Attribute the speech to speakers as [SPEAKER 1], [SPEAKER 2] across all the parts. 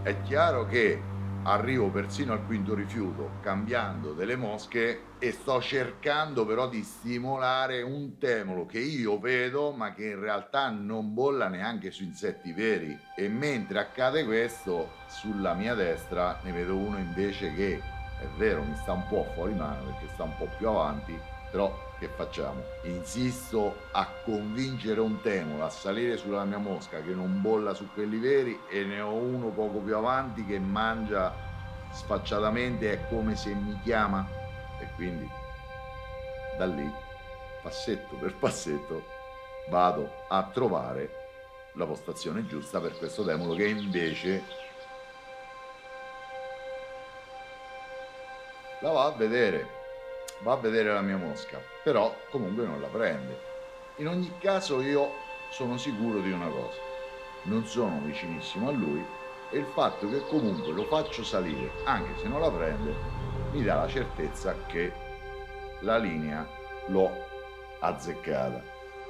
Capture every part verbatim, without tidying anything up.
[SPEAKER 1] È chiaro che arrivo persino al quinto rifiuto cambiando delle mosche e sto cercando però di stimolare un temolo che io vedo, ma che in realtà non bolla neanche su insetti veri. E mentre accade questo, sulla mia destra ne vedo uno invece che, è vero, mi sta un po' fuori mano perché sta un po' più avanti, però che facciamo? Insisto a convincere un temolo a salire sulla mia mosca che non bolla su quelli veri e ne ho uno poco più avanti che mangia sfacciatamente, è come se mi chiama e quindi da lì, passetto per passetto, vado a trovare la postazione giusta per questo temolo che invece la va a vedere, va a vedere la mia mosca, però comunque non la prende. In ogni caso io sono sicuro di una cosa, non sono vicinissimo a lui e il fatto che comunque lo faccio salire, anche se non la prende, mi dà la certezza che la linea l'ho azzeccata.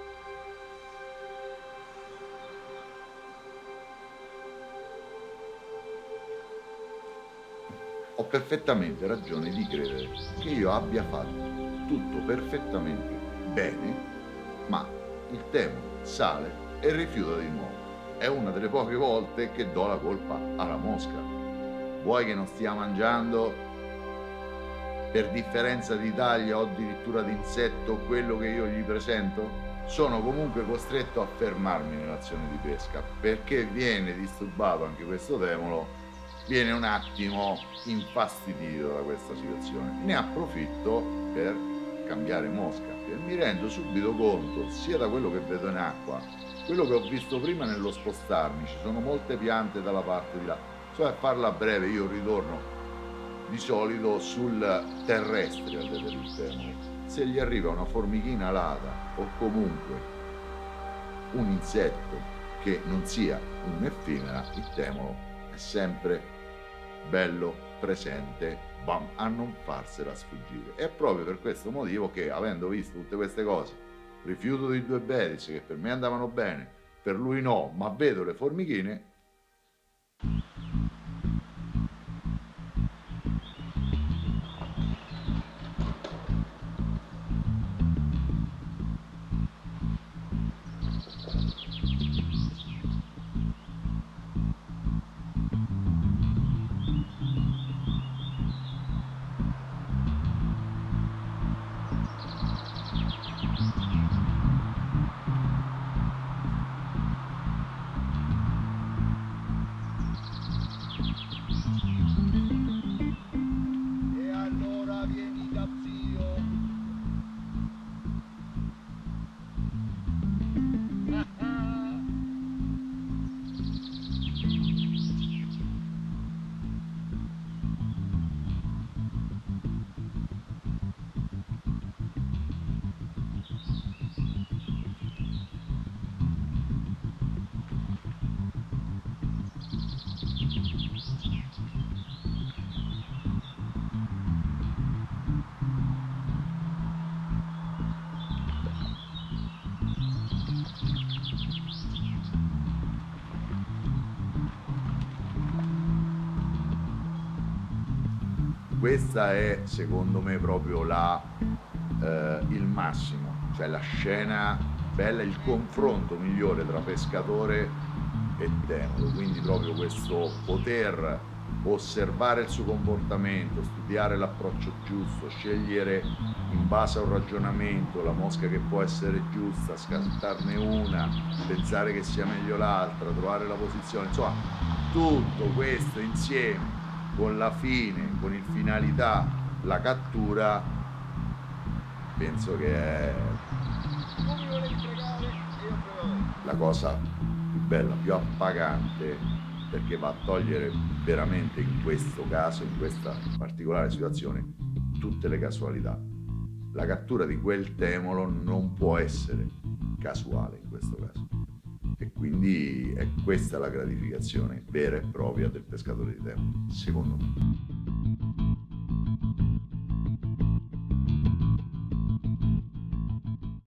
[SPEAKER 1] Ho perfettamente ragione di credere che io abbia fatto tutto perfettamente bene, ma il tempo sale e rifiuta di nuovo. È una delle poche volte che do la colpa alla mosca. Vuoi che non stia mangiando per differenza di taglia o addirittura di insetto quello che io gli presento? Sono comunque costretto a fermarmi nell'azione di pesca perché viene disturbato anche questo temolo, viene un attimo infastidito da questa situazione. Ne approfitto per cambiare mosca e mi rendo subito conto, sia da quello che vedo in acqua, quello che ho visto prima nello spostarmi, ci sono molte piante dalla parte di là. So, a farla breve, io ritorno di solito sul terrestre a vedere il temolo. Se gli arriva una formichina alata o comunque un insetto che non sia un'effimera, il temolo è sempre bello presente, bam, a non farsela sfuggire. È proprio per questo motivo che, avendo visto tutte queste cose, rifiuto di due Betis che per me andavano bene, per lui no, ma vedo le formichine, e allora vieni da zio. Questa è secondo me proprio la, eh, il massimo, cioè la scena bella, il confronto migliore tra pescatore e temolo, quindi proprio questo poter osservare il suo comportamento, studiare l'approccio giusto, scegliere in base a un ragionamento la mosca che può essere giusta, scattarne una, pensare che sia meglio l'altra, trovare la posizione, insomma tutto questo insieme con la fine, con il finalità, la cattura, penso che è la cosa più bella, più appagante, perché va a togliere veramente in questo caso, in questa particolare situazione, tutte le casualità. La cattura di quel temolo non può essere casuale in questo caso. E quindi è questa la gratificazione vera e propria del pescatore di tempo, secondo me.